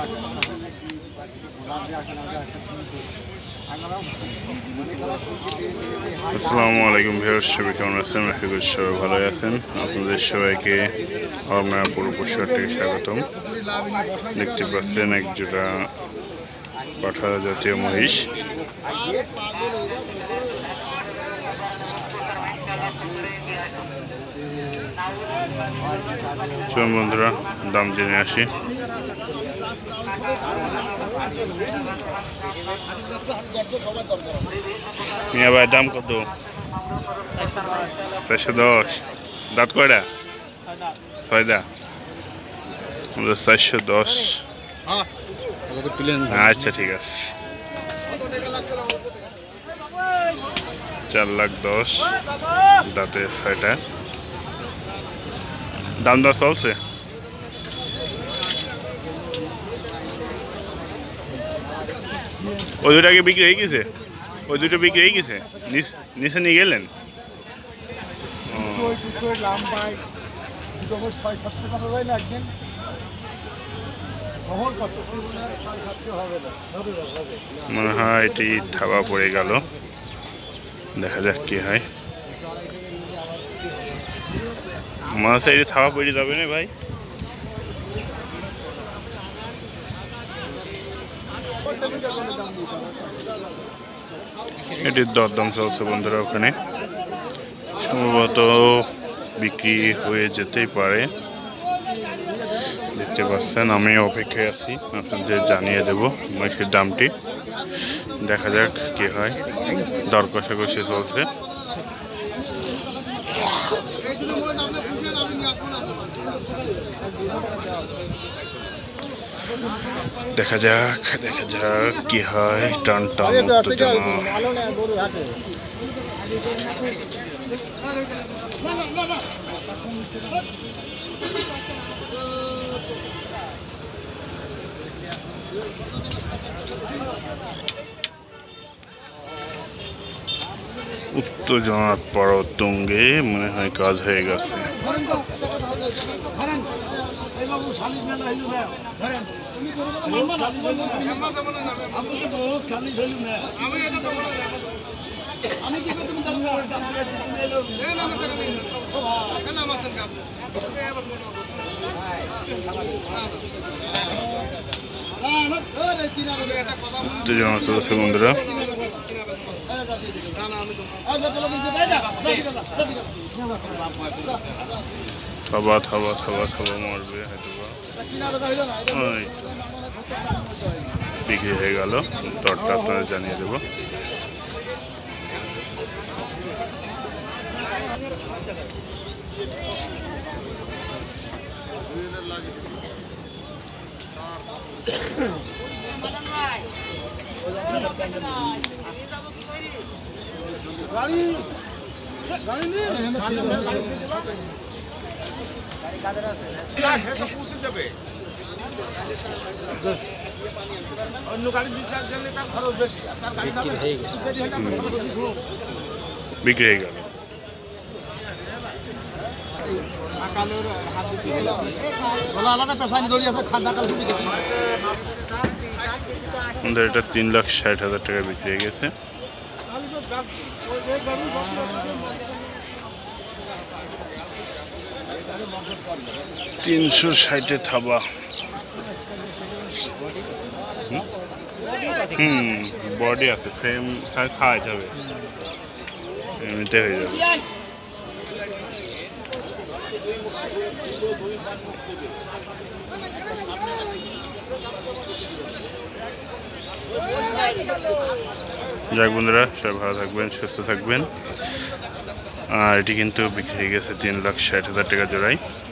আসসালামু আলাইকুম ভিউয়ার্স, সবাই কেমন আছেন? আশা করি সবাই ভালো আছেন। আপনাদের সবাইকে আমার পুরো পরিষদ থেকে স্বাগতম। দেখতে পাচ্ছেন এক জোড়া পাঠা জাতীয় মহিষ। চলুন বন্ধুরা, দাম জেনে আসি। মিয়া ভাই, দাম কত? 410। দাঁত কয়টা? 6টা। 410। আচ্ছা, ঠিক আছে। 4,10,000, দাঁতে 6টা। দাম দর চলছে। ওই দুটো আগে বিক্রি হয়ে গেছে? ওই দুটো বিক্রি হয়ে গেছে? নিচে নিয়ে গেলেন? মনে হয় এটি থাবা পড়ে গেল, দেখা যাক কি হয়। মনে হচ্ছে এটি থাবা পড়ে যাবে না ভাই। এটির দরদাম চলছে বন্ধুরা, ওখানে সম্ভবত বিক্রি হয়ে যেতেই পারে। দেখতে পাচ্ছেন, আমি অপেক্ষায় আছি, আপনাদের জানিয়ে দেব মহিষের দামটি। দেখা যাক কি হয়। দর কষাকষি চলছে। দেখা যাক কি হয়। টান টান উত্তেজনার পরতুঙ্গে মনে হয় কাজ হয়ে গেছে। উত্তেজনা চলছে বন্ধুরা। থাবা মারবে, বিক্রি হয়ে গেল। দরটা আপনারা জানিয়ে দেব। বিক্রি হয়ে গেল। এটা 3,60,000 টাকা বিক্রি হয়ে গেছে। $360 থাবা। বডি আছে, ফ্রেম খাওয়া যাবে, এমনিতে হয়ে যাবে। যাক বন্ধুরা, সবাই ভালো থাকবেন, সুস্থ থাকবেন। আর এটি কিন্তু বিক্রি হয়ে গেছে 3,60,000 টাকা জোড়ায়।